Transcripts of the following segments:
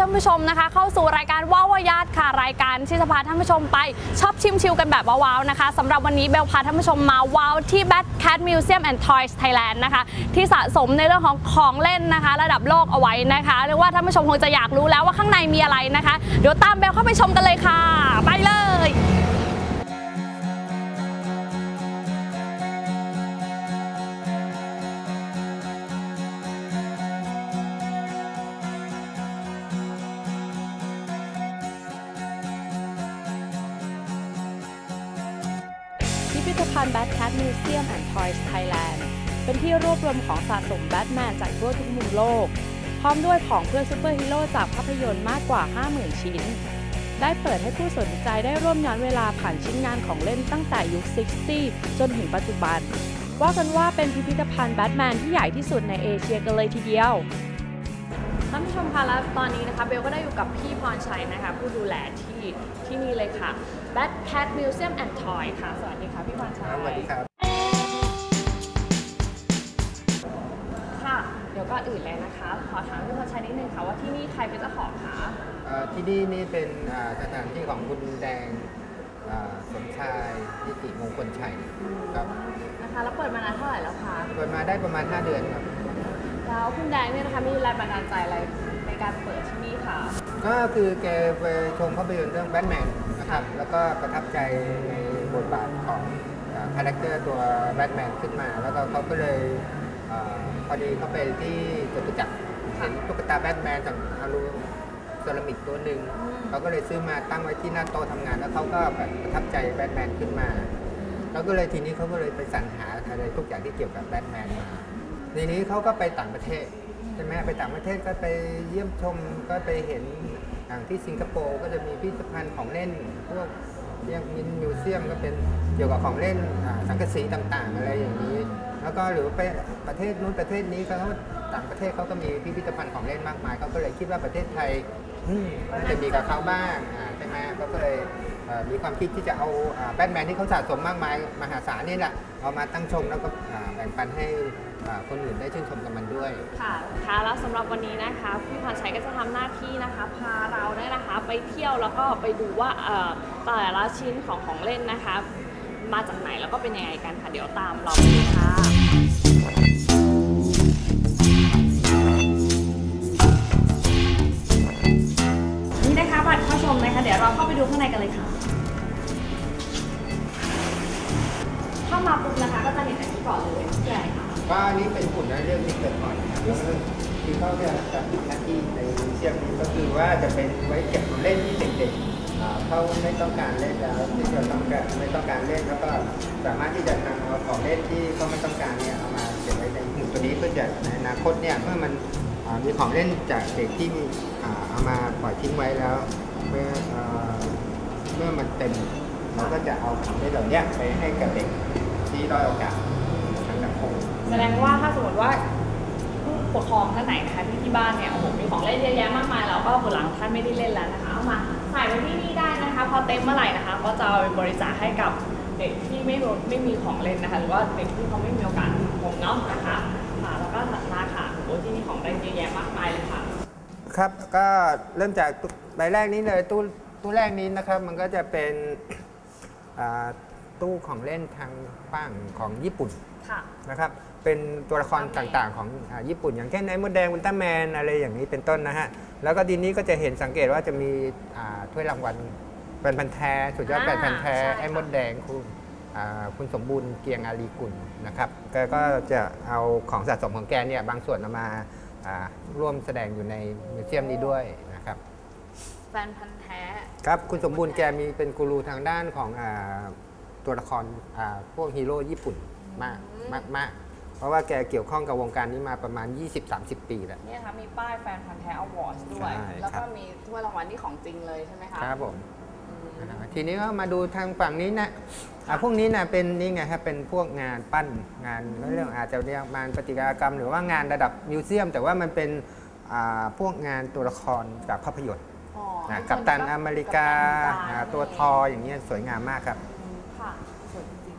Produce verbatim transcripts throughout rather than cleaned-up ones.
านผู้ชมนะคะเข้าสู่รายการว้าวญาติค่ะรายการที่จะพาท่านผู้ชมไปชอบชิมชิลกันแบบว้าวๆนะคะสำหรับวันนี้เบลพาท่านผู้ชมมาว้าวที่ Bad Cat Museum and Toys Thailand นะคะที่สะสมในเรื่องของของเล่นนะคะระดับโลกเอาไว้นะคะเรียกว่าท่านผู้ชมคงจะอยากรู้แล้วว่าข้างในมีอะไรนะคะเดี๋ยวตามเบลเข้าไปชมกันเลยค่ะไปเลยพิพิธภัณฑ์ Bad Cat Museum and Toys Thailand เป็นที่รวบรวมของสะสมแบทแมนจากทั่วทุกมุมโลกพร้อมด้วยของเพื่อซูเปอร์ฮีโร่จากภาพยนตร์มากกว่า ห้าหมื่น ชิ้นได้เปิดให้ผู้สนใจได้ร่วมย้อนเวลาผ่านชิ้นงานของเล่นตั้งแต่ยุค หกสิบ จนถึงปัจจุบันว่ากันว่าเป็นพิพิธภัณฑ์แบทแมนที่ใหญ่ที่สุดในเอเชียกันเลยทีเดียวท่านผู้ชมคะแล้วตอนนี้นะคะเบลก็ได้อยู่กับพี่พรชัยนะคะผู้ดูแลที่ที่นี่เลยค่ะ Bad Cat Museum and Toy ค่ะสวัสดีค่ะพี่พรชัยสวัสดีครับค่ะเดี๋ยวก่อนอื่นเลยนะคะขอถามพี่พรชัยนิดนึงค่ะว่าที่นี่ใครเป็นเจ้าของคะที่นี่นี่เป็นสถานที่ของคุณแดงสมชายนิติมงคลชัยครับนะคะแล้วเปิดมานานเท่าไหร่แล้วคะเปิดมาได้ประมาณห้าเดือนครับแล้วคุณแดงเนี่ยนะคะมีแรงบันดาลใจอะไรในการเปิดที่นี่คะก็คือแกไปชมภาพยนตร์เรื่องแบทแมนนะครับแล้วก็ประทับใจในบทบาทของคาแรคเตอร์ตัวแบทแมนขึ้นมาแล้วก็เขาก็เลยพอดีเขาไปที่จตุจักรเห็นตุ๊กตาแบทแมนจากฮารุเซรามิกตัวหนึ่งเขาก็เลยซื้อมาตั้งไว้ที่หน้าโต๊ะทำงานแล้วเขาก็แบบประทับใจแบทแมนขึ้นมาแล้วก็เลยทีนี้เขาก็เลยไปสรรหาอะไรทุกอย่างที่เกี่ยวกับแบทแมนมาทีนี้เขาก็ไปต่างประเทศใช่ไหมไปต่างประเทศก็ไปเยี่ยมชมก็ไปเห็นอย่างที่สิงคโปร์ก็จะมีพิพิธภัณฑ์ของเล่นพวกเรียกมินมิวเซียมก็เป็นเกี่ยวกับของเล่นสังกะสีต่างๆอะไรอย่างนี้แล้วก็หรือไปประเทศนู้นประเทศนี้เขาต่างประเทศเขาก็มีพิพิธภัณฑ์ของเล่นมากมายเขาก็เลยคิดว่าประเทศไทยน่าจะมีกับเขาบ้างใช่ไหมก็เลยมีความคิดที่จะเอาแบทแมนที่เขาสะสมมากมายมหาศาลนี่แหละเอามาตั้งชมแล้วก็แบ่งปันให้คนอื่นได้ชื่นชมกับมันด้วยค่ะค่ะแล้วสำหรับวันนี้นะคะพี่พรชัยก็จะทำหน้าที่นะคะพาเราเนี่ยนะคะไปเที่ยวแล้วก็ไปดูว่าแต่ละชิ้นของของเล่นนะคะมาจากไหนแล้วก็เป็นยังไงกันค่ะเดี๋ยวตามเราไปค่ะนี่นะคะบัตรเข้าชมนะคะเดี๋ยวเราเข้าไปดูข้างในกันเลยค่ะเข้ามาปุ๊บนะคะก็จะเห็นอันนี้ก่อนเลยใช่ค่ะว่านี่เป็นหุ่นในเรื่องที่เกิดก่อนคือเขาจะจัดหน้าที่ในมิวเซียมนี้ก็คือว่าจะเป็นไว้เก็บของเล่นที่เด็กๆเขาไม่ต้องการเล่นแล้วที่เราต้องการไม่ต้องการเล่นแล้วก็สามารถที่จะนำเอาของเล่นที่เขาไม่ต้องการเนี่ยเอามาเก็บไว้ในหุ่นตัวนี้เพื่อจะในอนาคตเนี่ยเมื่อมันมีของเล่นจากเด็กที่มีเอามาปล่อยทิ้งไว้แล้วเมื่อเมื่อมันเต็มเราก็จะเอาของเล่นเหล่านี้ไปให้กับเด็กที่ด้อยโอกาสทางสังคมแสดงว่าถ้าสมมติว่าผู้ปกครองท่านไหนนะคะที่ที่บ้านเนี่ยโอ้โหมีของเล่นเยอะแยะมากมายแล้วก็บุหลังท่านไม่ได้เล่นแล้วนะคะเอามาใส่ไว้ที่นี่ได้นะคะพอเต็มเมื่อไหร่นะคะก็จะเอาไปบริจาคให้กับเด็กที่ไม่ไม่มีของเล่นนะคะหรือว่าเด็กที่เขาไม่มีโอกาสผมเนาะนะคะค่ะแล้วก็ถัดมาค่ะโอ้ที่นี่ของเล่นเยอะแยะมากมายเลยค่ะครับก็เริ่มจากใบแรกนี้เลยตู้ตู้แรกนี้นะครับมันก็จะเป็นตู้ของเล่นทางฝั่งของญี่ปุ่นนะครับเป็นตัวละครต่างๆของญี่ปุ่นอย่างเช่นไอ้มดแดงอุลตร้าแมนอะไรอย่างนี้เป็นต้นนะฮะแล้วก็ทีนี้ก็จะเห็นสังเกตว่าจะมีถ้วยรางวัลเป็นพันแท้สุดยอดเป็นพันแท้ไอ้มดแดงคุณคุณสมบูรณ์เกียงอารีกุลนะครับแกก็จะเอาของสะสมของแกเนี่ยบางส่วนเอามาร่วมแสดงอยู่ในมิวเซียมนี้ด้วยนะครับแฟนพันแท้ครับคุณสมบูรณ์แกมีเป็นกูรูทางด้านของตัวละครพวกฮีโร่ญี่ปุ่นมากมากมากเพราะว่าแกเกี่ยวข้องกับวงการนี้มาประมาณ ยี่สิบถึงสามสิบ ปีแล้วเนี่ยค่ะมีป้ายแฟนพันธุ์แท้อวอร์ดด้วยแล้วก็มีถ้วยรางวัลที่ของจริงเลยใช่ไหมคะครับผมทีนี้ก็มาดูทางฝั่งนี้นะพวกนี้นะเป็นนี่ไงครับเป็นพวกงานปั้นงานเรื่องอาจจะเรียกงานปฏิกากรรมหรือว่างานระดับมิวเซียมแต่ว่ามันเป็นพวกงานตัวละครจากภาพยนตร์กัปตันอเมริกาตัวทออย่างเงี้ยสวยงามมากครับค่ะสวยจริ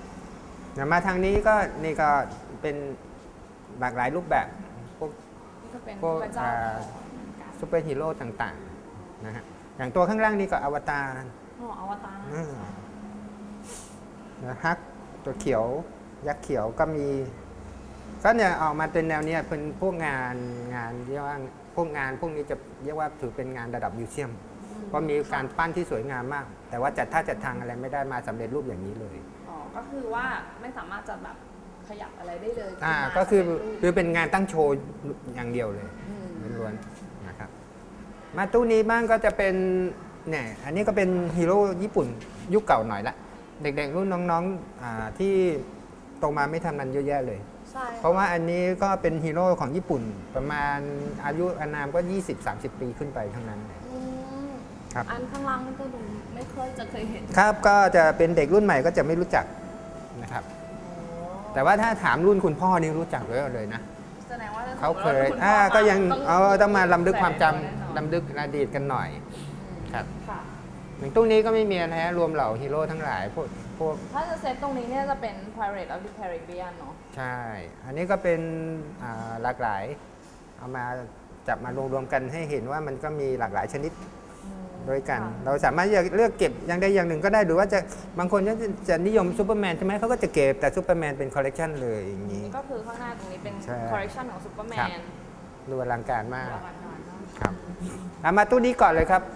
งมาทางนี้ก็นี่ก็เป็นหลากหลายรูปแบบพวกจะเป็นพวกพระเจ้าอ่าซูเปอร์ฮีโร่ต่างๆนะฮะอย่างตัวข้างล่างนี่ก็อวตารอ๋ออวตารอืมนะฮักตัวเขียวยักษ์เขียวก็มีก็เนี่ยออกมาเป็นแนวเนี้ยเป็นพวกงานงานเรียกว่าพวกงานพวกนี้จะเรียกว่าถือเป็นงานระดับมิวเซียมเพราะมีการปั้นที่สวยงามมาก แต่ว่าจัดท่าจัดทางอะไรไม่ได้มาสำเร็จรูปอย่างนี้เลยอ๋อก็คือว่าไม่สามารถจะแบบขยับอะไรได้เลยอ่าขึ้นมาก็คือสำเร็จรูปคือเป็นงานตั้งโชว์อย่างเดียวเลยอืมล้วนๆนะครับมาตู้นี้บ้างก็จะเป็นเนี่ยอันนี้ก็เป็นฮีโร่ญี่ปุ่นยุคเก่าหน่อยละเด็กๆรุ่นน้องๆอ่าที่โตมาไม่ทำนั้นเยอะแยะเลยใช่เพราะว่าอันนี้ก็เป็นฮีโร่ของญี่ปุ่นประมาณอายุอานามก็ ยี่สิบถึงสามสิบ ปีขึ้นไปทั้งนั้นเลยอืมครับอันข้างล่างนี่ก็ดูไม่ค่อยจะเคยเห็นครับก็จะเป็นเด็กรุ่นใหม่ก็จะไม่รู้จักนะครับ แต่ว่าถ้าถามรุ่นคุณพ่อนี่รู้จักเลยเลยนะแสดงว่าถ้เขาเคยสมมุติว่อ่าคุณพ่ก็ยังต้เอาต้องมาลำลึกความจำแน่นอนลำลึกอดีตกันหน่อยอืมครับค่ะอย่างตู้นี้ก็ไม่มีอะไรฮะรวมเหล่าฮีโร่ทั้งหลายพวกพวกถ้าจะเซตตรงนี้เนี่ยจะเป็น Pirate of the Caribbean เนอะใช่ อันนี้ก็เป็นอ่าหลากหลาย เอามาจับมารวมๆกันให้เห็นว่ามันก็มีหลากหลายชนิดอืมด้วยกันค่ะเราสามารถเลือกเก็บอย่างใดอย่างหนึ่งก็ได้หรือว่าจะบางคนก็จะจะนิยมซูเปอร์แมนใช่ไหมเขาก็จะเก็บแต่ซูเปอร์แมนเป็นคอลเลกชันเลยอย่างนี้นี่ก็คือข้างหน้าตรงนี้เป็นใช่ collection ของ Superman ครับ ดูอลังการมากอลังการมากครับเอามาตู้นี้ก่อนเลยครับ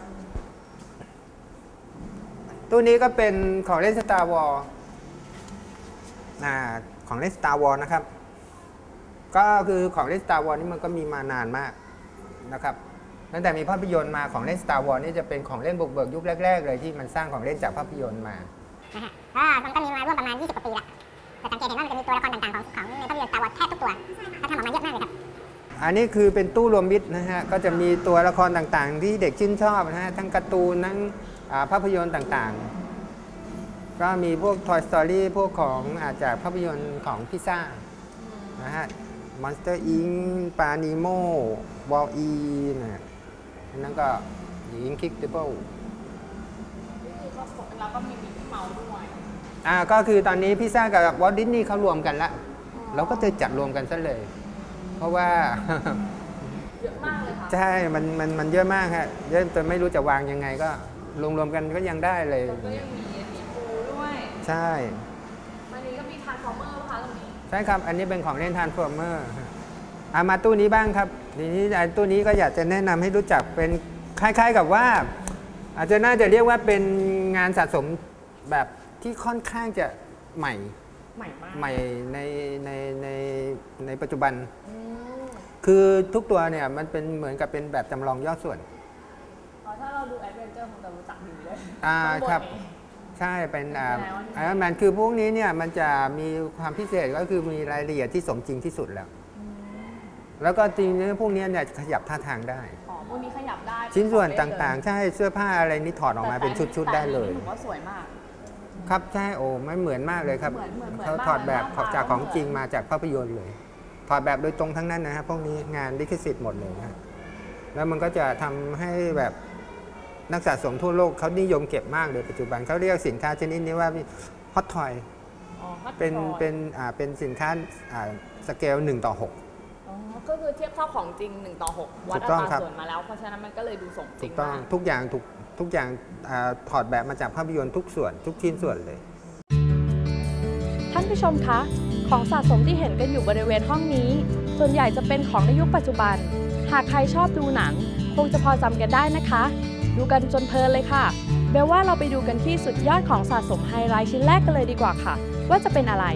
ตู้นี้ก็เป็นของเล่น Star Wars อ่าของเล่น Star Wars นะครับ ก็คือของเล่น Star Wars นี่มันก็มีมานานมากนะครับตั้งแต่มีภาพยนตร์มาของเล่น Star Wars นี่จะเป็นของเล่นบุกเบิกยุคแรกๆเลยที่มันสร้างของเล่นจากภาพยนตร์มานะฮะอ่ามันก็มีมาร่วมประมาณ ยี่สิบ กว่าปีละแต่สังเกตเห็นว่ามันจะมีตัวละครต่างๆของของในภาพยนตร์ Star Wars แทบทุกตัวเขาทำออกมาเยอะมากเลยครับอันนี้คือเป็นตู้รวมมิตรนะฮะ ก็จะมีตัวละครต่างๆ ที่เด็กชื่นชอบนะฮะ ทั้งการ์ตูน ทั้งอ่าภาพยนตร์ต่างๆ ก็มีพวก Toy Story พวกของอาจากภาพยนตร์ของพิซซ่านะฮะ Monster อิง ปานิโม วอลอีนะอันนั้นก็อิงคิกเดเบิลนี่คือก็เราก็มีมิกกี้เมาส์ด้วยอ่าก็คือตอนนี้พิซซ่ากับวอลดิสนีย์เขารวมกันละเราก็จะจัดรวมกันซะเลย เพราะว่าเยอะมากเลยค่ะใช่ มัน มัน มันเยอะมากฮะเยอะจนไม่รู้จะวางยังไงก็รวมๆกันก็ยังได้เลยแล้วก็ยังมีหมีปูด้วยใช่อันนี้ก็มีทาร์ฟอร์เมอร์ค่ะตรงนี้ใช่ครับ อันนี้เป็นของเล่นทรานส์ฟอร์เมอร์อามาตู้นี้บ้างครับ ทีนี้ไอ้ตู้นี้ก็อยากจะแนะนำให้รู้จักเป็นคล้ายๆกับว่า อาจจะน่าจะเรียกว่าเป็นงานสะสมแบบที่ค่อนข้างจะใหม่ใหม่มากใหม่ใน ใน ใน ในปัจจุบันอืมคือทุกตัวเนี่ยมันเป็นเหมือนกับเป็นแบบจำลองย่อส่วนอ๋อถ้าเราดูแอดเวนเจอร์คงจะรู้จักดีเลยอ่าข้างนครับนี้ใช่ เป็นอ่าแสดงว่าไอรอนแมนคือพวกนี้เนี่ยมันจะมีความพิเศษก็คือมีรายละเอียดที่สมจริงที่สุดแล้วอืมแล้วก็จริงๆพวกนี้เนี่ยขยับท่าทางได้อ๋อพวกนี้ขยับได้ชิ้นส่วนเป็นของต่างเล่ๆ ใช่เสื้อผ้าอะไรนี่ถอดออกมาเป็นชุดๆได้เลยแต่อันนี้ผมว่าสวยมากครับใช่โอ้ไม่เหมือนมากเลยครับเหมือนเหมือนเหมือนเขามากถอดแบบหน้าตาจากของก็เหมือนจริงมาจากภาพยนตร์เลย ถอดแบบโดยตรงทั้งนั้นนะครับพวกนี้งานลิขสิทธิ์หมดเลยนะแล้วมันก็จะทำให้แบบนักสะสมทั่วโลกเขานิยมเก็บมากเลยปัจจุบันเขาเรียกสินค้าชนิดนี้ว่าฮอตทอยอ๋อ Hot เป็น Toy เป็นอ่าเป็นสินค้าอ่าสเกลหนึ่งต่อหกอ๋อก็คือเทียบเท่าของจริงหนึ่งต่อหกวัดถูอักต้องตราครับส่วนมาแล้ว เพราะฉะนั้นมันก็เลยดูสมจริถูงกต้องมากทุกอย่างถูกทุกอย่างอาถอดแบบมาจากภาพยนตร์ทุกส่วนทุกชิ้นส่วนเลยท่านผู้ชมคะ ของสะสมที่เห็นกันอยู่บริเวณห้องนี้ ส่วนใหญ่จะเป็นของในยุคปัจจุบัน หากใครชอบดูหนัง คงจะพอจำกันได้นะคะ ดูกันจนเพลินเลยค่ะเบลว่าเราไปดูกันที่สุดยอดของสะสมไฮไลท์ชิ้นแรกกันเลยดีกว่าค่ะ ว่าจะเป็นอะไร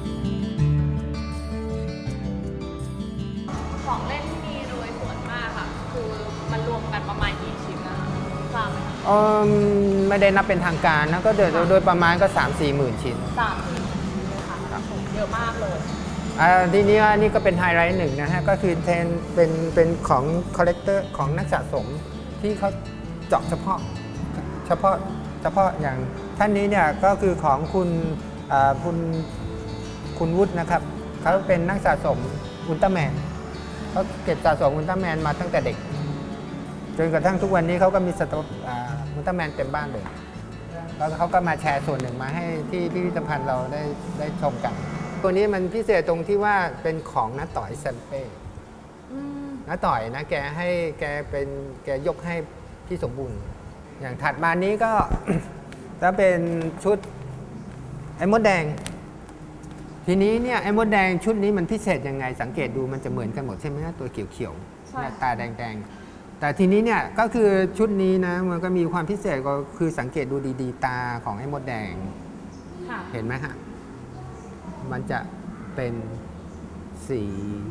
ของเล่นที่มีโดยส่วนมากค่ะ คือมันรวมกันประมาณกี่ชิ้นนะคะทราบไหมคะเอิ่มไม่ได้นับเป็นทางการนะก็โดยโดยประมาณก็ สามสี่ หมื่นชิ้นสามสี่ชิ้นเลยค่ะเยอะมากเลยอ่าทีนี้อันนี่ก็เป็นไฮไลท์หนึ่งนะฮะ ก็คือเทรนเป็นเป็นของคอลเลกเตอร์ของนักสะสมที่เขาเจาะเฉพาะเฉพาะเฉพาะอย่างท่านนี้เนี่ยก็คือของคุณอ่าคุณคุณวุฒินะครับเขาเป็นนักสะสมอุลตร้าแมนเขาเก็บสะสมอุลตร้าแมนมาตั้งแต่เด็ก จนกระทั่งทุกวันนี้เขาก็มีสต็อกอ่าอุลตร้าแมนเต็มบ้านเลย แล้วเขาก็มาแชร์ส่วนหนึ่งมาให้ที่พิพิธภัณฑ์เราได้ได้ชมกัน ตัวนี้มันพิเศษตรงที่ว่าเป็นของน้าต่อยแซมเป้อืมน้าต่อยนะแกให้แกเป็นแกยกให้พี่สมบูรณ์อย่างถัดมานี้ก็ จะเป็นชุดไอ้มดแดงทีนี้เนี่ยไอ้มดแดงชุดนี้มันพิเศษยังไงสังเกตดูมันจะเหมือนกันหมดใช่ไหมตัวเขียวๆหน้าตาแดงๆแต่ทีนี้เนี่ยก็คือชุดนี้นะมันก็มีความพิเศษก็คือสังเกตดูดีๆตาของไอ้มดแดงเห็นไหมฮะมันจะเป็นสี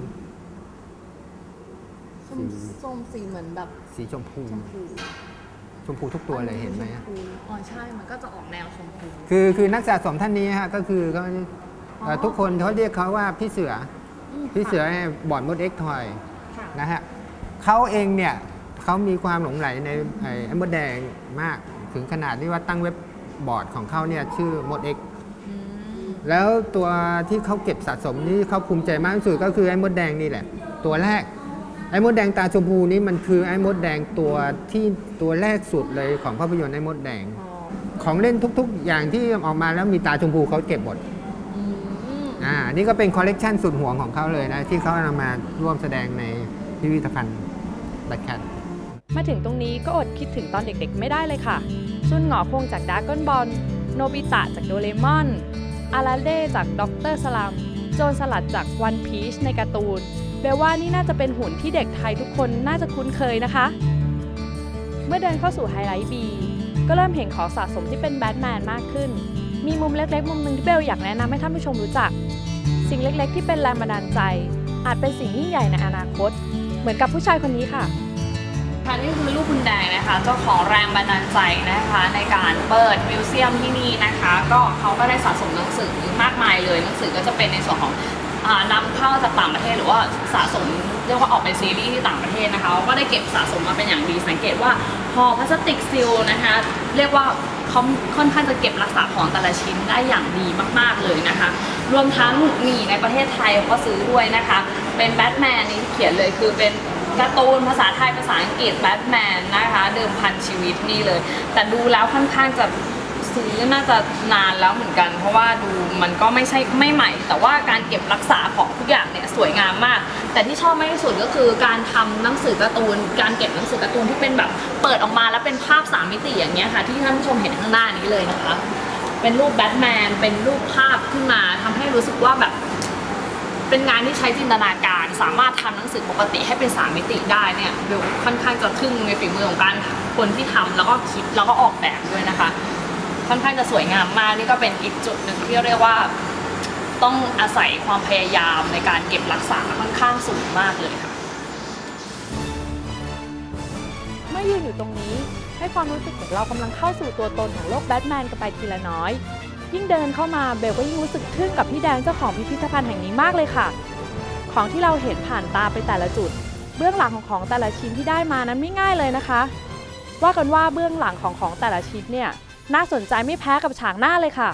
ส้มสีเหมือนแบบสีชมพูชมพูชมพูทุกตัวเลยเห็นไหมอ๋อใช่มันก็จะออกแนวชมพูคือคือนักสะสมท่านนี้ฮะก็คือเขาทุกคนเขาเรียกเขาว่าพี่เสือพี่เสือบอร์ดมดเอ็กทอยนะฮะเขาเองเนี่ยเขามีความหลงใหลในไอ้มดแดงมากถึงขนาดที่ว่าตั้งเว็บบอร์ดของเขาเนี่ยชื่อมดเอ็กแล้วตัวที่เขาเก็บสะสมนี่เขาภูมิใจมากที่สุดก็คือไอ้มดแดงนี่แหละตัวแรกไอ้มดแดงตาชมพูนี้มันคือไอ้มดแดงตัวที่ตัวแรกสุดเลยของภาพยนตร์ไอ้มดแดงของเล่นทุกๆอย่างที่ออกมาแล้วมีตาชมพูเขาเก็บหมดอ่านี่ก็เป็นคอลเลกชันสุดห่วงของเขาเลยนะที่เขานำมาร่วมแสดงในพิพิธภัณฑ์แบทแคทมาถึงตรงนี้ก็อดคิดถึงตอนเด็กๆไม่ได้เลยค่ะซุนหงอคงจากดราก้อนบอลโนบิตะจากโดเรมอนอาราเด้จากด็อกเตอร์สลัมโจรสลัดจากวันพีชในการ์ตูนเบลว่านี่น่าจะเป็นหุ่นที่เด็กไทยทุกคนน่าจะคุ้นเคยนะคะเมื่อเดินเข้าสู่ไฮไลท์ บี ก็เริ่มเห็นของสะสมที่เป็นแบทแมนมากขึ้นมีมุมเล็กๆมุมหนึ่งที่เบลอยากแนะนำให้ท่านผู้ชมรู้จักสิ่งเล็กๆที่เป็นแรงบันดาลใจอาจเป็นสิ่งยิ่งใหญ่ในอนาคตเหมือนกับผู้ชายคนนี้ค่ะค่ะนี่คือลูกคุณแดงนะคะเจ้าของแรงบันดาลใจนะคะในการเปิดมิวเซียมที่นี่นะคะก็เขาก็ได้สะสมหนังสือมากมายเลยหนังสือก็จะเป็นในส่วนของนำเข้าจากต่างประเทศหรือว่าสะสมเรียกว่าออกเป็นซีรีส์ที่ต่างประเทศนะคะก็ได้เก็บสะสมมาเป็นอย่างดีสังเกตว่าห่อพลาสติกซีลนะคะเรียกว่าเขาค่อนข้างจะเก็บรักษาของแต่ละชิ้นได้อย่างดีมากๆเลยนะคะรวมทั้งมีในประเทศไทยก็ซื้อด้วยนะคะเป็นแบทแมนนี่เขียนเลยคือเป็นการ์ตูนภาษาไทยภาษาอังกฤษแบทแมนนะคะเดิมพันชีวิตนี่เลยแต่ดูแล้วค่อนข้างจะซื้อน่าจะนานแล้วเหมือนกันเพราะว่าดูมันก็ไม่ใช่ไม่ใหม่แต่ว่าการเก็บรักษาของทุกอย่างเนี่ยสวยงามมากแต่ที่ชอบมากที่สุดก็คือการทำหนังสือการ์ตูนการเก็บหนังสือการ์ตูนที่เป็นแบบเปิดออกมาแล้วเป็นภาพสามมิติอย่างเงี้ยค่ะที่ท่านผู้ชมเห็นข้างหน้านี้เลยนะคะเป็นรูปแบทแมนเป็นรูปภาพขึ้นมาทำให้รู้สึกว่าแบบเป็นงานที่ใช้จินตนาการสามารถทำหนังสือปกติให้เป็นสามมิติได้เนี่ยเบลค่อนข้างจะทึ่งในฝีมือของการคนที่ทำแล้วก็คิดแล้วก็ออกแบบด้วยนะคะค่อนข้างจะสวยงามมากนี่ก็เป็นอีกจุดหนึ่งที่เรียกว่าต้องอาศัยความพยายามในการเก็บรักษาค่อนข้างสูงมากเลยค่ะเมื่อยืนอยู่ตรงนี้ให้ความรู้สึกของเรากำลังเข้าสู่ตัวตนของโลกแบทแมนกันไปทีละน้อยยิ่งเดินเข้ามาเบลก็ยิ่งรู้สึกทึ่งกับพี่แดงเจ้าของพิพิธภัณฑ์แห่งนี้มากเลยค่ะของที่เราเห็นผ่านตาไปแต่ละจุดเบื้องหลังของของแต่ละชิ้นที่ได้มานั้นไม่ง่ายเลยนะคะว่ากันว่าเบื้องหลังของของแต่ละชิ้นเนี่ยน่าสนใจไม่แพ้กับฉากหน้าเลยค่ะ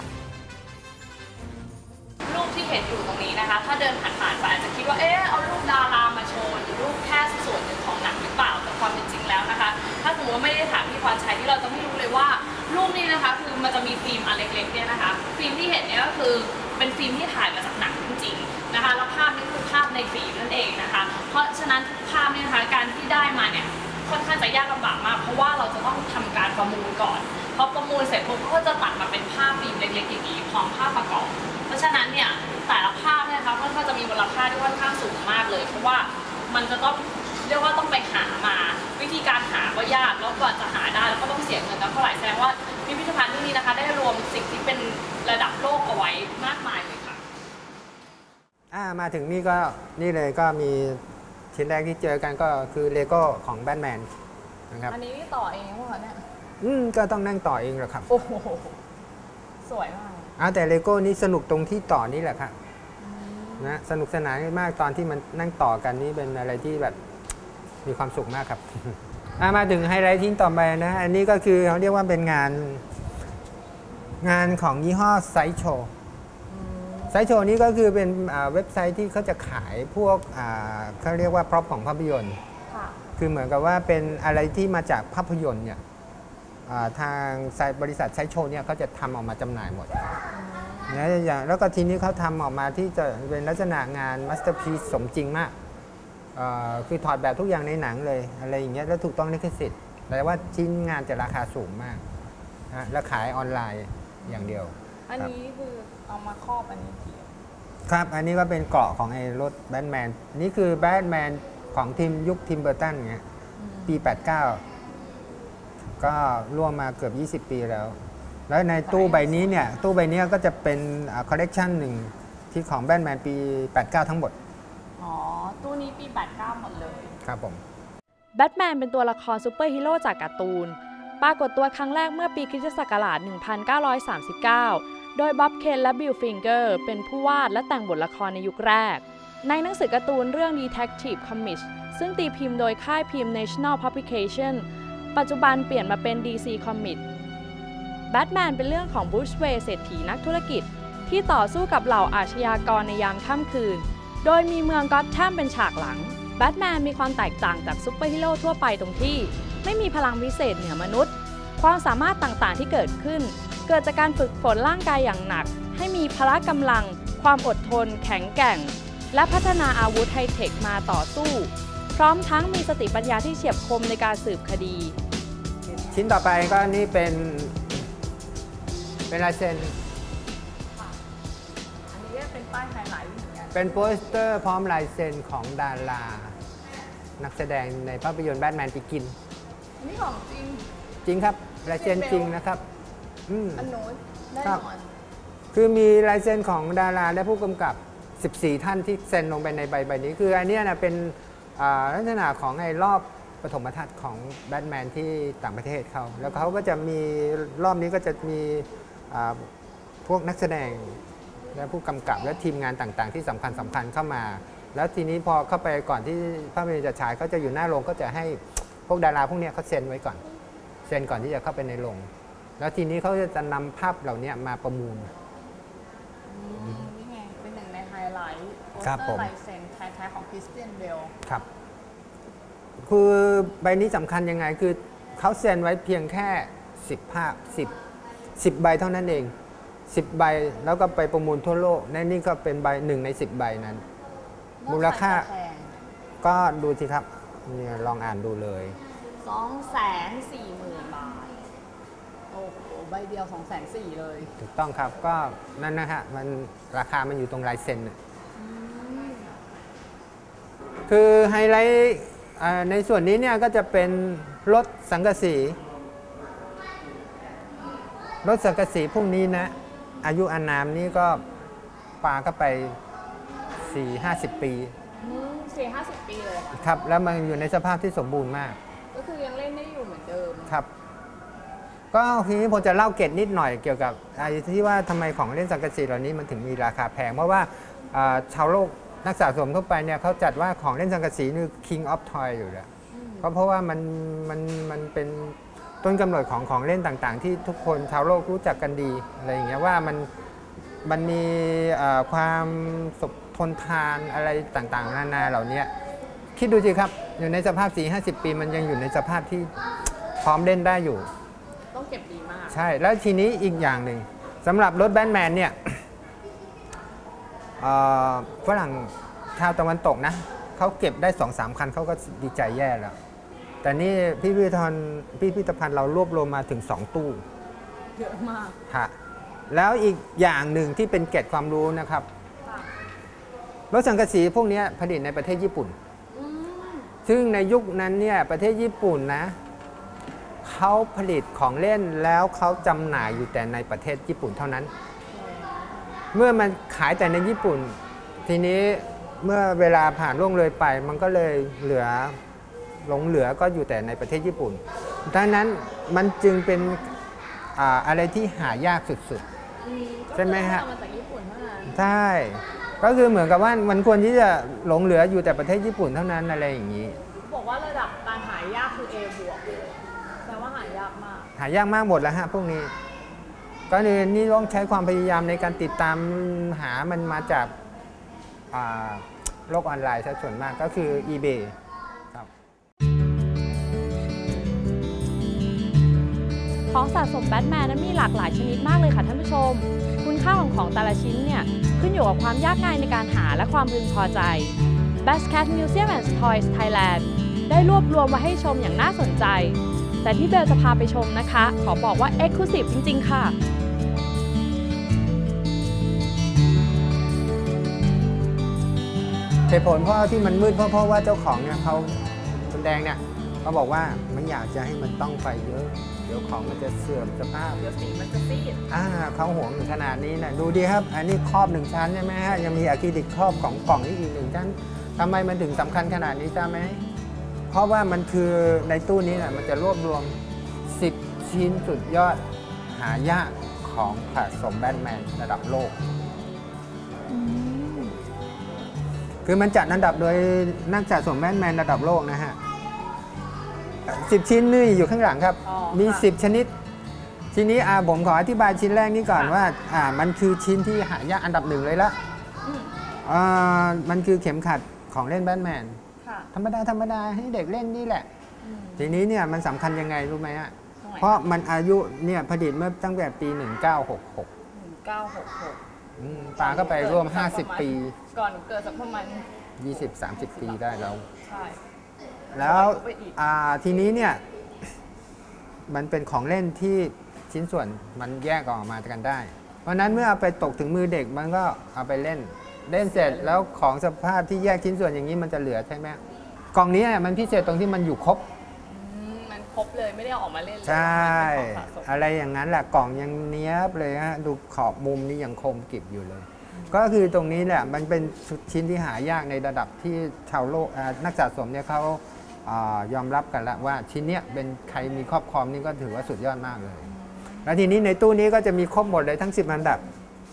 รูปที่เห็นอยู่ตรงนี้นะคะถ้าเดินผ่านๆไปอาจจะคิดว่าเอ๊ะเอารูปดารามาโชว์หรือรูปแค่ส่วนหนึ่งของหนังหรือเปล่าแต่ความเป็นจริงแล้วนะคะถ้าสมมติว่าไม่ได้ถามพี่พรชัยที่เราจะไม่รู้เลยว่ารูปนี้นะคะคือมันจะมีฟิล์มอันเล็กๆเนี่ยนะคะฟิล์มที่เห็นเนี่ยก็คือเป็นฟิล์มที่ถ่ายมาจากหนังจริงๆนะคะแล้วภาพนี้คือภาพในฟิล์มนั่นเองนะคะเพราะฉะนั้นภาพนี้นะคะการที่ได้มาเนี่ยค่อนข้างจะยากลำบากมากเพราะว่าเราจะต้องทำการประมูลก่อนพอประมูลเสร็จปุ๊บก็จะตัดมาเป็นภาพฟิล์มเล็กๆอย่างนี้พร้อมภาพประกอบเพราะฉะนั้นเนี่ยแต่ละภาพเนี่ยนะคะก็จะมีมูลค่าที่ค่อนข้างสูงมากเลยเพราะว่ามันจะต้องเรียกว่าต้องไปหามาวิธีการหาก็ยากแล้วกว่าจะหาได้แล้วก็ต้องเสียเงินแล้วเท่าไหร่แสดงว่าพิพิธภัณฑ์ที่นี่นะคะได้รวมสิ่งที่เป็นระดับโลกเอาไว้มากมายเลยค่ะอ่ามาถึงนี่ก็นี่เลยก็มีชิ้นแรกที่เจอกันก็คือเลโก้ของแบทแมนนะครับอันนี้ต่อเองเหรอเนี่ยอืมก็ต้องนั่งต่อเองแหละครับโอ้โหสวยมากอ้าวแต่เลโก้นี่สนุกตรงที่ต่อนี่แหละครับนะสนุกสนานมากตอนที่มันนั่งต่อกันนี่เป็นอะไรที่แบบมีความสุขมากครับ มาถึงไฮไลท์ที่ต่อไปนะอันนี้ก็คือเขาเรียกว่าเป็นงานงานของยี่ห้อไซโชไซโชนี้ก็คือเป็นเว็บไซต์ที่เขาจะขายพวกเขาเรียกว่าพร็อพของภาพยนตร์คือเหมือนกับว่าเป็นอะไรที่มาจากภาพยนตร์เนี่ยทางบริษัทไซโชเนี่ยเขาจะทำออกมาจำหน่ายหมดนะอย่างแล้วก็ทีนี้เขาทำออกมาที่จะเป็นลักษณะงานมาสเตอร์พีซสมจริงมากคือถอดแบบทุกอย่างในหนังเลยอะไรอย่างเงี้ยแล้วถูกต้องลิขสิทธิ์แต่ว่าชิ้นงานจะราคาสูงมากนะแล้วขายออนไลน์อย่างเดียวอันนี้คือเอามาครอบอันนี้ทีครับอันนี้ก็เป็นเกราะของไอ้รถแบทแมนนี่คือแบทแมนของทีมยุคทิมเบอร์ตันเงี้ยปีแปดสิบเก้าก็ร่วมมาเกือบยี่สิบปีแล้วแล้วในตู้ใบนี้เนี่ยตู้ใบนี้ก็จะเป็นคอลเลกชันหนึ่งที่ของแบทแมนปีแปดสิบเก้าทั้งหมดอ๋อตู้นี้ปีแปดสิบเก้าหมดเลยครับผมแบทแมนเป็นตัวละครซูเปอร์ฮีโร่จากการ์ตูนปรากฏตัวครั้งแรกเมื่อปีคริสตศักราชหนึ่งพันเก้าร้อยสามสิบเก้าโดยบ๊อบเคนและบิลฟิงเกอร์เป็นผู้วาดและแต่งบทละครในยุคแรกในหนังสือการ์ตูนเรื่อง Detective Comics ซึ่งตีพิมพ์โดยค่ายพิมพ์ National Publication ปัจจุบันเปลี่ยนมาเป็น ดี ซี Comics แบทแมนเป็นเรื่องของบรูซ เวย์เศรษฐีนักธุรกิจที่ต่อสู้กับเหล่าอาชญากรในยามค่ำคืนโดยมีเมืองก็อธแธมเป็นฉากหลังแบทแมนมีความแตกต่างจากซูเปอร์ฮีโร่ทั่วไปตรงที่ไม่มีพลังวิเศษเหนือมนุษย์ความสามารถต่างๆที่เกิดขึ้นเกิดจากการฝึกฝนร่างกายอย่างหนักให้มีพละกำลังความอดทนแข็งแกร่งและพัฒนาอาวุธไฮเทคมาต่อสู้พร้อมทั้งมีสติปัญญาที่เฉียบคมในการสืบคดีชิ้นต่อไปก็นี่เป็นเป็นลายเซ็นอันนี้เป็นป้ายไฮไลท์เหมือนกันเป็นโปสเตอร์พร้อมลายเซ็นของดารานักแสดงในภาพยนตร์แบทแมนที่กินอันนี้ของจริงจริงครับลายเซ็นจริงนะครับอันโน้นแน่นอนคือมีลายเซ็นของดาราและผู้กำกับสิบสี่ท่านที่เซ็นลงไปในใบใบนี้คืออันนี้นะเป็นลักษณะของไอ้รอบปฐมทัศน์ของแบทแมนที่ต่างประเทศเขาแล้วเขาก็จะมีรอบนี้ก็จะมีพวกนักแสดงและผู้กำกับและทีมงานต่างๆที่สำคัญสำคัญเข้ามาแล้วทีนี้พอเข้าไปก่อนที่ภาพยนตร์จะฉายเขาจะอยู่หน้าโรงก็จะให้พวกดาราพวกนี้เขาเซ็นไว้ก่อนเซ็นก่อนที่จะเข้าไปในโรงแล้วทีนี้เขาจะนำภาพเหล่านี้มาประมูลนี่ไงเป็นหนึ่งในไฮไลท์โปสเตอร์ลายเซ็นแท้ๆของคริสเตียนเบลครับคือใบนี้สำคัญยังไงคือเขาเซ็นไว้เพียงแค่สิบภาพสิบ สิบใบเท่านั้นเองสิบใบแล้วก็ไปประมูลทั่วโลกและนี่ก็เป็นใบหนึ่งในสิบใบนั้นมูลค่าก็ดูสิครับเนี่ยลองอ่านดูเลยสองแสนสี่หมื่นบาทโอ้โหใบเดียวสองแสนสี่เลยถูกต้องครับก็นั่นนะฮะมันราคามันอยู่ตรงลายเซ็นคือไฮไลท์ในส่วนนี้เนี่ยก็จะเป็นรถสังกะสีรถสังกะสีพวกนี้นะอายุอานามนี่ก็ปาก็ไป สี่ห้าสิบ ปีสี่ห้าสิบปีเลยครับแล้วมันอยู่ในสภาพที่สมบูรณ์มากก็คือยังเล่นได้อยู่เหมือนเดิมครับก็ทีนี้ผมจะเล่าเกร็ดนิดหน่อยเกี่ยวกับไอ้ที่ว่าทำไมของเล่นสังกะสีเหล่านี้มันถึงมีราคาแพงเพราะว่าชาวโลกนักสะสมทั่วไปเนี่ยเขาจัดว่าของเล่นสังกะสีนี่ King of Toy อยู่แล้วก็เพราะว่ามันมันมันเป็นต้นกำเนิดของของเล่นต่างๆที่ทุกคนชาวโลกรู้จักกันดีอะไรอย่างเงี้ยว่ามันมันมีความทนทานอะไรต่างๆนานาเหล่านี้คิดดูสิครับอยู่ในสภาพ สี่ห้าสิบ ปีมันยังอยู่ในสภาพที่พร้อมเล่นได้อยู่ต้องเก็บดีมากใช่แล้วทีนี้อีกอย่างหนึ่งสำหรับรถแบทแมนเนี่ยฝรั่งชาวตะวันตกนะเขาเก็บได้ สองสาม คันเขาก็ดีใจแย่แล้วแต่นี่พิพิธภัณฑ์พิพิธภัณฑ์เรารวบรวมมาถึงสองตู้เยอะมากฮะแล้วอีกอย่างหนึ่งที่เป็นเกร็ดความรู้นะครับรถสังกะสีพวกนี้ผลิตในประเทศญี่ปุ่นซึ่งในยุคนั้นเนี่ยประเทศญี่ปุ่นนะเขาผลิตของเล่นแล้วเขาจำหน่ายอยู่แต่ในประเทศญี่ปุ่นเท่านั้นเมื่อมันขายแต่ในญี่ปุ่นทีนี้เมื่อเวลาผ่านล่วงเลยไปมันก็เลยเหลือหลงเหลือก็อยู่แต่ในประเทศญี่ปุ่นดังนั้นมันจึงเป็นอะไรที่หายากสุดๆใช่ไหมฮะใช่ก็คือเหมือนกับว่ามันควรที่จะหลงเหลืออยู่แต่ประเทศญี่ปุ่นเท่านั้นอะไรอย่างนี้บอกว่าระดับการหายากคือ A บวกแปลว่าหายากมากหายากมากหมดแล้วฮะพวกนี้ก็เลยนี่ต้องใช้ความพยายามในการติดตามหามันมาจากโลกออนไลน์ซะส่วนมากก็คือ eBay ครับของสะสมแบทแมนนั้นมีหลากหลายชนิดมากเลยค่ะท่านผู้ชมคุณค่าของของแต่ละชิ้นเนี่ยขึ้นอยู่กับความยากง่ายในการหาและความพึงพอใจแบ Batcat Museum and Toys Thailand ได้รวบรวมมาให้ชมอย่างน่าสนใจแต่ที่เบลจะพาไปชมนะคะขอบอกว่า Exclusive จริงๆค่ะเหตุผลเพราะที่มันมืดเพราะเพราะว่าเจ้าของเนี่ยเขาคุณแดงเนี่ยเขาบอกว่าไม่อยากจะให้มันต้องไฟเยอะเดี๋ยวของมันจะเสื่อมสภาพเดี๋ยวสีมันจะซีดอ่าเขาห่วงขนาดนี้นะดูดีครับอันนี้ครอบหนึ่งชั้นใช่ไหมฮะยังมีอะคริลิกครอบของกล่องนี้อีกหนึ่งชั้นทำไมมันถึงสำคัญขนาดนี้จ้าไหมเพราะว่ามันคือในตู้นี้นะมันจะรวบรวมสิบชิ้นสุดยอดหายากของสะสมแบทแมนระดับโลกคือมันจัดอันดับโดยนักสะสมแบทแมนระดับโลกนะฮะสิบชิ้นนี่อยู่ข้างหลังครับมีสิบชนิดทีนี้อาผมขออธิบายชิ้นแรกนี้ก่อนว่าอ่ามันคือชิ้นที่หายากอันดับหนึ่งเลยละอ่ามันคือเข็มขัดของเล่นแบทแมนธรรมดาธรรมดาให้เด็กเล่นนี่แหละทีนี้เนี่ยมันสำคัญยังไงรู้ไหมฮะเพราะมันอายุเนี่ยผลิตเมื่อตั้งแต่ปีหนึ่งเก้าหกหกหนึ่งเก้าหกหกปาก็ไปร่วมห้าสิบปีก่อนเกิดสักประมาณยี่สิบสามสิบ ปีได้แล้วใช่แล้วทีนี้เนี่ยมันเป็นของเล่นที่ชิ้นส่วนมันแยกออกมากันได้เพราะนั้นเมื่อเอาไปตกถึงมือเด็กมันก็เอาไปเล่นเล่นเสร็จแล้วของสภาพที่แยกชิ้นส่วนอย่างนี้มันจะเหลือใช่ไหมกล่องนี้มันพิเศษตรงที่มันอยู่ครบมันครบเลยไม่ได้ออกมาเล่นใช่อะไรอย่างนั้นแหละกล่องยังเนี้ยบเลยฮะดูขอบมุมนี้ยังคมกริบอยู่เลยก็คือตรงนี้แหละมันเป็นชิ้นที่หายากในระดับที่ชาวโลกนักสะสมเนี่ยเขายอมรับกันแล้วว่าชิ้นเนี้ยเป็นใครมีครอบครองนี่ก็ถือว่าสุดยอดมากเลยแล้วทีนี้ในตู้นี้ก็จะมีครบหมดเลยทั้งสิบอันดับ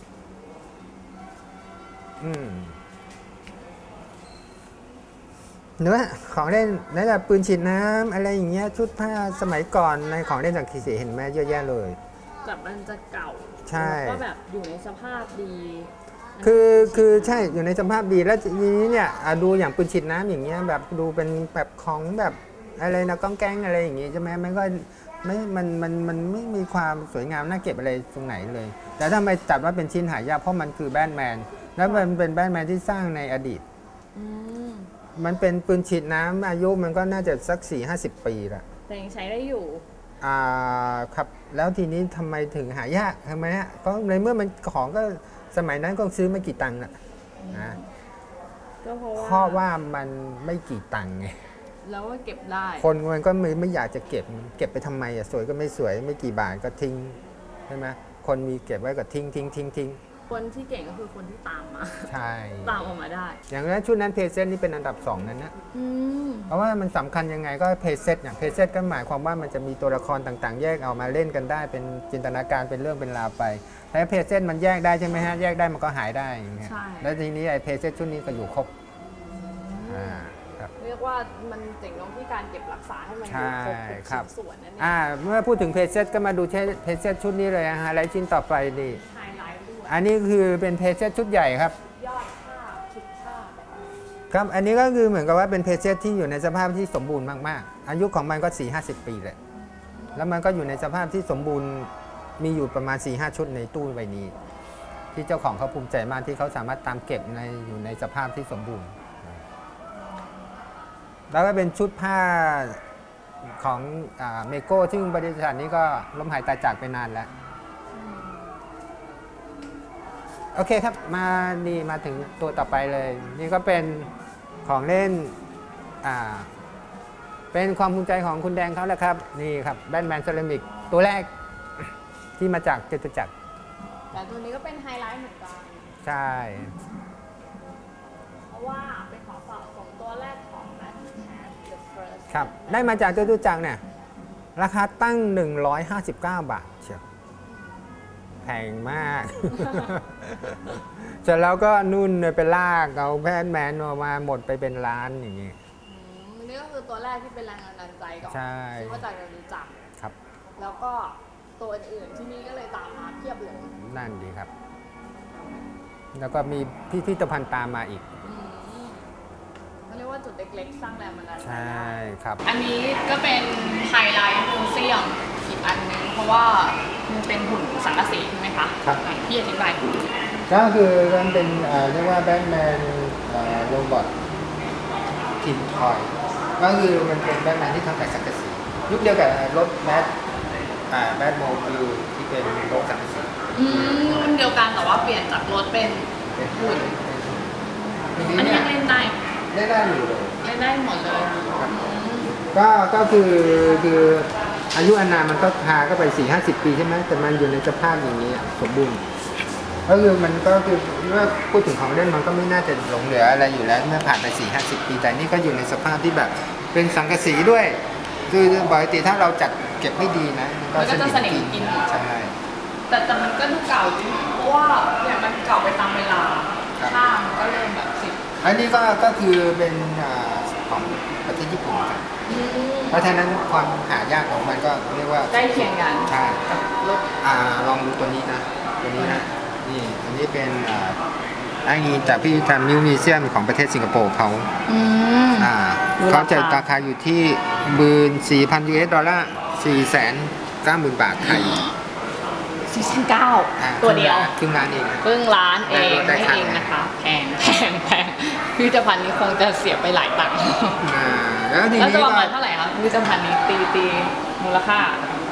อืมเนื้อของเล่นนั่นแหละปืนฉีดน้ำอะไรอย่างเงี้ยชุดผ้าสมัยก่อนในของเล่นจากคีเสเห็นไหมเยอะแยะเลยแบบมันจะเก่าใช่ก็แบบอยู่ในสภาพดีคือคือใช่อยู่ในสภาพดีแล้วทีนี้เนี่ยดูอย่างปืนฉีดน้ำอย่างเงี้ยแบบดูเป็นแบบของแบบอะไรนะก้องแก้งอะไรอย่างงี้ใช่ไหมมันก็ไม่มันมันมันไม่มีความสวยงามน่าเก็บอะไรตรงไหนเลยแต่ถ้าไม่จัดว่าเป็นชิ้นหายากเพราะมันคือแบทแมนแล้วมันเป็นแบทแมนที่สร้างในอดีตมันเป็นปืนฉีดน้ำอายุมันก็น่าจะสักสี่ห้าสิบปีละแต่ยังใช้ได้อยู่อ่าครับแล้วทีนี้ทำไมถึงหายากทำไมฮะก็ในเมื่อมันของก็สมัยนั้นก็ซื้อไม่กี่ตังค์นะก็เพราะว่าเพราะว่ามันไม่กี่ตังค์ไงแล้วก็เก็บได้คนมันก็ไม่ไม่อยากจะเก็บเก็บไปทำไมอ่ะสวยก็ไม่สวยไม่กี่บาทก็ทิ้งใช่ไหมคนมีเก็บไว้ก็ทิ้งทิ้งทิ้งทิ้งคนที่เก่งก็คือคนที่ตามมาใช่ตามออกมาได้อย่างนั้นชุดนั้นเพจเซตนี่เป็นอันดับสองนั่นนะเพราะว่ามันสำคัญยังไงก็เพจเซตเนี่ยเพจเซตก็หมายความว่ามันจะมีตัวละครต่างๆแยกเอามาเล่นกันได้เป็นจินตนาการเป็นเรื่องเป็นราวไปแต่เพจเซตมันแยกได้ใช่ไหมฮะแยกได้มันก็หายได้อย่างเงี้ยแล้วทีนี้ไอ้เพจเซตชุดนี้ก็อยู่ครบเรียกว่ามันเจ๋งตรงที่การเก็บรักษาให้มันอยู่ครบทุกชิ้นส่วนนั่นเองเมื่อพูดถึงเพจเซตก็มาดูเพจเซตชุดนี้เลยฮะไลท์ชิ้นต่อไปนี่อันนี้คือเป็นเพจเซตชุดใหญ่ครับยอดผ้าชุดผ้าครับอันนี้ก็คือเหมือนกับว่าเป็นเพจเซตที่อยู่ในสภาพที่สมบูรณ์มากๆอายุของมันก็ สี่ห้าสิบ ปีเลยแล้วมันก็อยู่ในสภาพที่สมบูรณ์มีอยู่ประมาณ สี่ห้า ชุดในตู้ใบนี้ที่เจ้าของเขาภูมิใจมากที่เขาสามารถตามเก็บในอยู่ในสภาพที่สมบูรณ์แล้วก็เป็นชุดผ้าของเมโก้ซึ่งบริษัทนี้ก็ล้มหายตายจากไปนานแล้วโอเคครับมาดีมาถึงตัวต่อไปเลยนี่ก็เป็นของเล่นอ่าเป็นความภูมิใจของคุณแดงเขาแหละครับนี่ครับแบทแมนเซรามิกตัวแรกที่มาจากจตุจักรแต่ตัวนี้ก็เป็นไฮไลท์เหมือนกันใช่เพราะว่าเป็นของสะสมตัวแรกของแบทแมน The First ครับได้มาจากจตุจักรเนี่ยราคาตั้งหนึ่งร้อยห้าสิบเก้าบาทเชียวแพงมากเสร็จแล้วก็นุ่นไปลากเอาแบทแมนออกมาหมดไปเป็นล้านอย่างนี้นี่ก็คือตัวแรกที่เป็นแรงบันดาลใจก่อนซื้อมาจากจตุจักรครับแล้วก็ตัวอื่นๆที่นี่ก็เลยตามมาเทียบเลยนั่นดีครับแล้วก็มีพิพิธภัณฑ์ตามมาอีกเขาเรียกว่าจุดเล็กๆสร้างแรงบันดาลใจใช่ครับอันนี้ก็เป็นไฮไลท์มิวเซียมอีกอันนึงเพราะว่ามันเป็นหุ่นสังกะสีใช่ไหมคะครับพี่อธิบายก็คือมันเป็นเรียกว่าแบทแมนโรบอททีมทอยก็คือมันเป็นแบทแมนที่ทำจากสังกะสียุคเดียวกับรถแบทอ่าแบทโมบิลที่เป็นรถสังกะสีอืมรุ่นเดียวกันแต่ว่าเปลี่ยนจากรถเป็นหุ่นอันนี้ยังเล่นได้เล่นได้อยู่เลยเล่นได้หมดเลยก็ก็คือคืออายุอานามมันก็พาก็ไปสี่ห้าสิบปีใช่ไหมแต่มันอยู่ในสภาพอย่างนี้สมบูรณ์ก็คือมันก็คือเมื่อพูดถึงของเล่นมันก็ไม่น่าจะหลงเหลืออะไรอยู่แล้วเมื่อผ่านไปสี่ห้าสิบปีแต่นี่ก็อยู่ในสภาพที่แบบเป็นสังกะสีด้วยคือปกติถ้าเราจัดเก็บไม่ดีนะมันก็จะสนิมกินใช่แต่แต่มันก็ดูเก่าจริงเพราะว่าเนี่ยมันเก่าไปตามเวลาข้ามก็เริ่มแบบสิอันนี้ก็ก็คือเป็นของประเทศญี่ปุ่นครับเพราะฉะนั้นความหายากของมันก็เรียกว่าใกล้เคียงกันใช่อ่าลองดูตัวนี้นะตัวนี้นะนี่อันนี้เป็นอ้างอิงจากพิพิธภัณฑ์มิวเซียมของประเทศสิงคโปร์เขาอ่าเขาจะราคาอยู่ที่หมื่นสี่พันยูเอสดอลลาร์สี่แสนเก้าหมื่นบาทไทยสี่แสนเก้าตัวเดียวครึ่งล้านเองครึ่งล้านเองไม่เองนะคะแพงแพงแพงพิพิธภัณฑ์นี้คงจะเสียไปหลายตังค์แล้วทีนี้ก็ประมาณเท่าไหร่ครับพิพิธภัณฑ์นี้ตีตีมูลค่า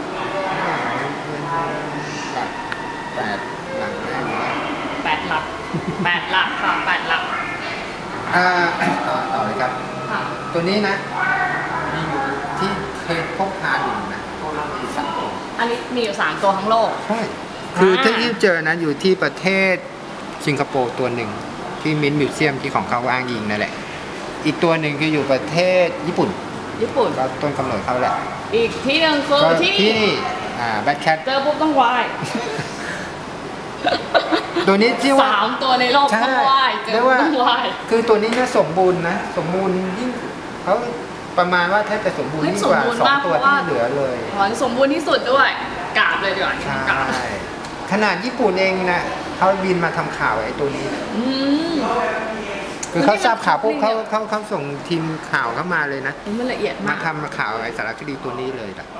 แปดหลักแปดหลักแปดหลักค่ะแปดหลักอ่าต่อต่อเลยครับตัวนี้นะมีอยู่ที่เคยพบพาอยู่นะพวกเรามีสามตัวอันนี้มีอยู่สามตัวทั้งโลกใช่คือที่เจอนะอยู่ที่ประเทศสิงคโปร์ตัวหนึ่งที่มินมิวเซียมที่ของเขาอ้างอิงนั่นแหละอีกตัวหนึ่งคืออยู่ประเทศญี่ปุ่นญี่ปุ่นก็ต้นกำเนิดเขาแหละอีกที่หนึ่งคือที่ที่อ่าแบทแคทเจอปุ๊บต้องไหวตัวนี้ที่ว่าสามตัวในโลกต้องไหวเจอต้องไหวคือตัวนี้เนี่ยสมบูรณ์นะสมบูรณ์ยิ่งเขาประมาณว่าแทบจะสมบูรณ์ยิ่งกว่าสองตัวที่เหลือเลยอ๋อสมบูรณ์ที่สุดด้วยกราบเลยดีกว่าใช่ขนาดญี่ปุ่นเองนะเขาบินมาทำข่าวไอ้ตัวนี้คือเขาทราบข่าวปุ๊บเขาเขาเขาส่งทีมข่าวเข้ามาเลยนะมันละเอียดมากมาทำข่าวไอ้สารคดีตัวนี้เลยล่ะ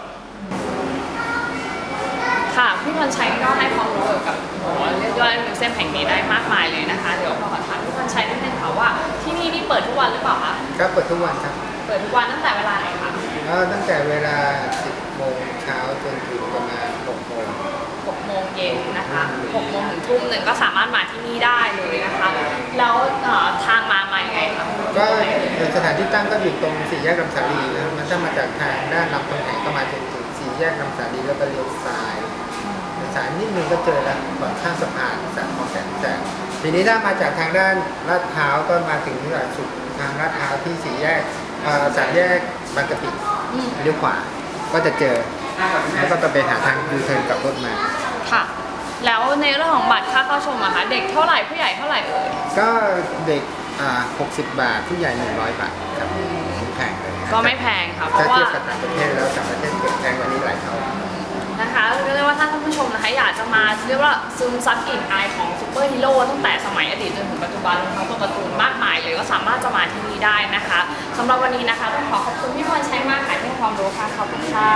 ค่ะพี่พรชัยก็ให้ความรู้เกี่ยวกับโหเรียกว่ามิวเซียมแห่งนี้ได้มากมายเลยนะคะเดี๋ยวขอถามพี่พรชัยนิดนึงค่ะว่าที่นี่นี่เปิดทุกวันหรือเปล่าคะก็เปิดทุกวันครับเปิดทุกวันตั้งแต่เวลาไหนคะก็ตั้งแต่เวลาสิบโมงเช้าจนถึงประมาณหกโมงหกโมงเย็นนะคะหกโมงถึงทุ่มหนึ่งก็สามารถมาที่นี่ได้เลยนะคะแล้วทางมามาอย่างไรคะก็สถานที่ตั้งก็อยู่ตรงสี่แยกลำสาลีนะมันถ้ามาจากทางด้านลำตรงไหนก็มาจนถึงสี่แยกลำสาลีแล้วก็เลี้ยวซ้ายสายนิดนึงก็เจอแล้วก่อนข้ามสะพานสายของแสงแสงทีนี้ถ้ามาจากทางด้านลาดพร้าวก็มาถึงสุดทางลาดพร้าวที่สี่แยกสามแยกบางกะปิเลี้ยวขวาก็จะเจอแล้วก็จะไปหาทางยูเทิร์นกลับรถมาค่ะแล้วในเรื่องของบัตรค่าเข้าชมอะคะเด็กเท่าไหร่ผู้ใหญ่เท่าไหร่เอ่ยก็เด็กหกสิบบาทผู้ใหญ่หนึ่งร้อยบาทครับไม่แพงเลยก็ไม่แพงค่ะเพราะว่าเทียบกับต่างประเทศแล้วต่างประเทศเกิดแพงกว่านี้หลายเท่านะคะก็เรียกว่าถ้าท่านผู้ชมนะคะอยากจะมาเรียกว่าซึมซับกลิ่นอายของซูเปอร์ฮีโร่ตั้งแต่สมัยอดีตจนถึงปัจจุบันทั้งตัวการ์ตูนมากมายเลยก็สามารถจะมาที่นี่ได้นะคะสำหรับวันนี้นะคะต้องขอขอบคุณพี่พรชัยมากค่ะที่ให้ความรู้ค่ะขอบคุณค่ะ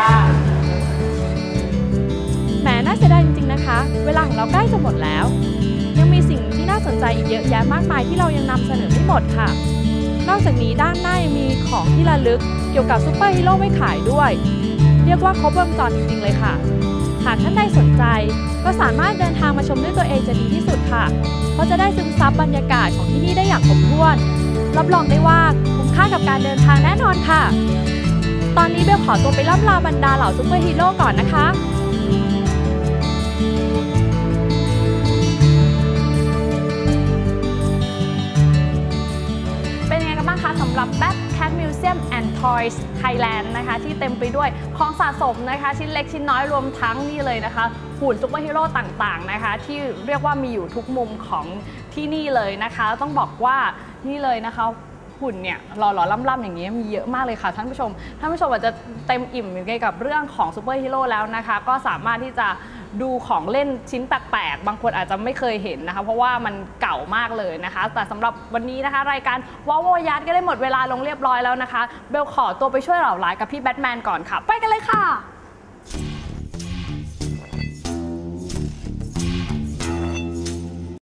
แหมน่าเสียดายจริงๆนะคะเวลาของเราใกล้จะหมดแล้วยังมีสิ่งที่น่าสนใจอีกเยอะแยะมากมายที่เรายังนำเสนอไม่หมดค่ะนอกจากนี้ด้านหน้ายังมีของที่ระลึกเกี่ยวกับซูเปอร์ฮีโร่ไว้ขายด้วยเรียกว่าครบวงจรจริงๆเลยค่ะหากท่านใดสนใจก็สามารถเดินทางมาชมด้วยตัวเองจะดีที่สุดค่ะเพราะจะได้ซึมซับบรรยากาศของที่นี่ได้อย่างครบถ้วนรับรองได้ว่าคุ้มค่ากับการเดินทางแน่นอนค่ะตอนนี้เบลขอตัวไปล่ำลาบรรดาเหล่าซูเปอร์ฮีโร่ก่อนนะคะเป็นยังไงกันบ้างคะสำหรับ Batcat Museum and Toys Thailand นะคะที่เต็มไปด้วยของสะสมนะคะชิ้นเล็กชิ้นน้อยรวมทั้งนี่เลยนะคะหุ่นซุปเปอร์ฮีโร่ต่างๆนะคะที่เรียกว่ามีอยู่ทุกมุมของที่นี่เลยนะคะต้องบอกว่านี่เลยนะคะหุ่นเนี่ยหล่อๆล่ำๆอย่างนี้มีเยอะมากเลยค่ะท่านผู้ชมท่านผู้ชมอาจจะเต็มอิ่มเกี่ยวกับเรื่องของซุปเปอร์ฮีโร่แล้วนะคะก็สามารถที่จะดูของเล่นชิ้นแปลกๆบางคนอาจจะไม่เคยเห็นนะคะเพราะว่ามันเก่ามากเลยนะคะแต่สำหรับวันนี้นะคะรายการว้าวยัดก็ได้หมดเวลาลงเรียบร้อยแล้วนะคะเบลขอตัวไปช่วยเหล่าร้ายกับพี่แบทแมนก่อนค่ะไปกันเลยค่ะ